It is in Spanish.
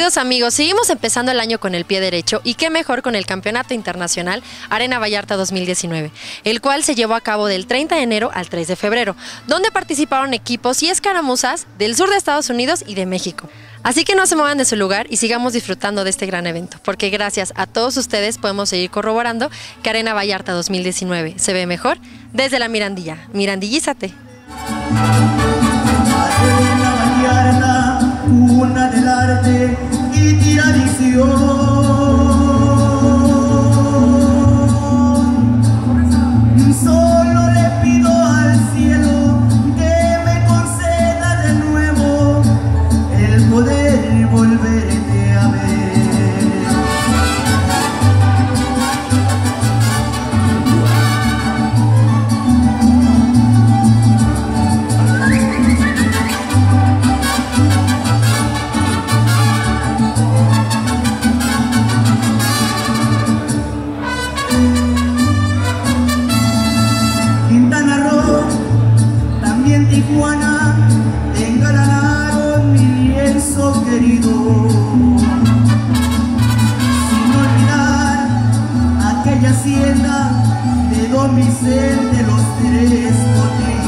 Queridos amigos, seguimos empezando el año con el pie derecho y qué mejor con el Campeonato Internacional Arena Vallarta 2019, el cual se llevó a cabo del 30 de enero al 3 de febrero, donde participaron equipos y escaramuzas del sur de Estados Unidos y de México. Así que no se muevan de su lugar y sigamos disfrutando de este gran evento, porque gracias a todos ustedes podemos seguir corroborando que Arena Vallarta 2019 se ve mejor desde la Mirandilla. Mirandillízate. Arena Vallarta, cuna del arte y tradición. Solo le pido al cielo que me conceda de nuevo el poder volverte a ver. Tijuana engalanaron mi lienzo querido, sin olvidar aquella hacienda de Don Vicente los Tres Potrillos.